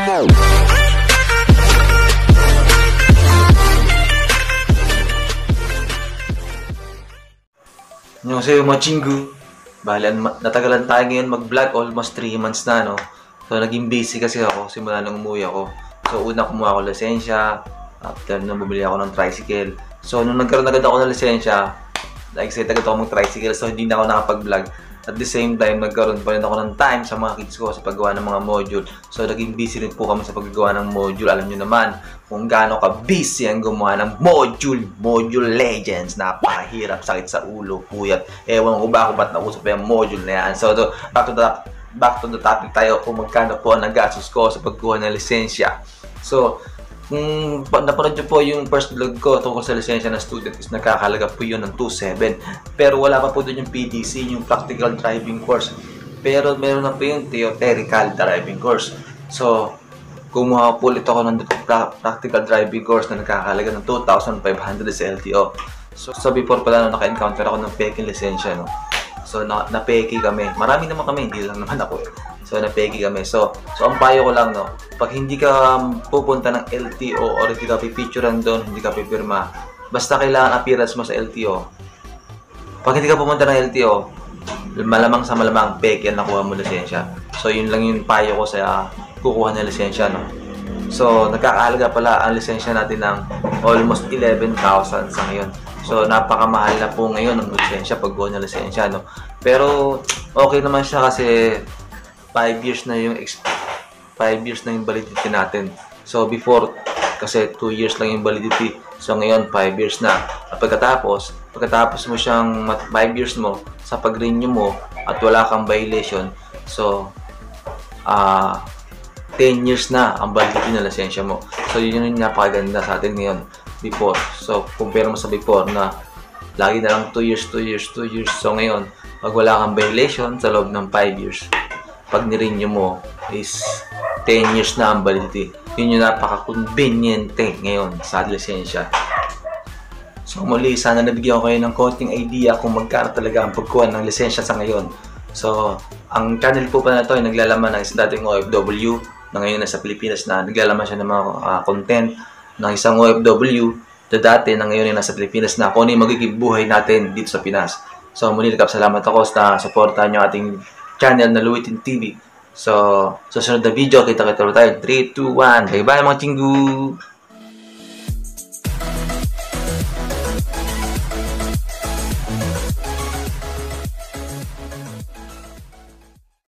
Yung sa'yo mga chinggu, natagalan tayo ngayon mag-vlog, almost 3 months na, no? So, naging busy kasi ako simula nung umuwi ako. So, una kumuha ako lisensya, after nung bumili ako ng tricycle. So, nung nagkaroon agad ako ng lisensya, excited agad ako mag-tricycle, so hindi na ako nakapag-vlog. At the same time, nagkaroon pa rin ako ng time sa mga kids ko sa paggawa ng mga module. So, naging busy rin po kami sa paggawa ng module. Alam nyo naman kung gaano ka-busy ang gumawa ng module. Module Legends. Napakahirap, sakit sa ulo, puyat. Ewan ko ba kung ba't nausap yung module na yan. So, back to the topic tayo kung magkano po ang nagastos ko sa pagkuha ng lisensya. So, kung napanood nyo po yung first vlog ko tungkol sa lisensya ng student is nakakalaga po yun ng 2.7. Pero wala pa po doon yung PDC, yung practical driving course. Pero meron na po yung theoretical driving course. So, kumuha po ulit ako ng practical driving course na nakakalaga ng 2,500 sa LTO. So before pala naka-encounter ako ng peking lisensya, no? So, na-peki kami. Marami naman kami, hindi lang naman ako. So, na-peki kami. So, ang payo ko lang, no? Pag hindi ka pupunta ng LTO or hindi ka pipicturean doon, hindi ka pipirma, basta kailangan appearance mo sa LTO. Pag hindi ka pumunta ng LTO, malamang sa malamang, peki ang nakuha mo lisensya. So, yun lang yung payo ko sa kukuha ng lisensya, no? So, nagkakahalaga pala ang lisensya natin ng almost 11,000 sa ngayon. So, napakamahal na po ngayon ang lisensya, pagkuha ng lisensya, no? Pero, okay naman siya kasi 5 years na yung validity natin. So, before, kasi 2 years lang yung validity. So, ngayon, 5 years na. At pagkatapos mo siyang 5 years mo sa pag-renew mo at wala kang violation, so, 10 years na ang validity ng lisensya mo. So, yun yung napakaganda sa atin ngayon. Before. So, compare mo sa before na lagi na lang 2 years. So, ngayon, pag wala kang violation sa loob ng 5 years, pag nirenew mo is 10 years na ang validity. Yun yung napaka-conveniente ngayon sa lisensya. So, muli, sana nabigyan ko kayo ng konting idea kung magkano talaga ang pagkuha ng lisensya sa ngayon. So, ang channel po pa na ito ay naglalaman ng isang dating OFW na ngayon nasa Pilipinas na. Naglalaman siya ng mga content ng isang OFW na dati na ngayon ay nasa Pilipinas na kung ano yung magiging buhay natin dito sa Pinas. So, muli nagkapasalamat ako sa supportahan nyo ating channel na Luwitin TV. So, susunod na video, kita-kita tayo. 3, 2, 1. Bye-bye mga chinggu!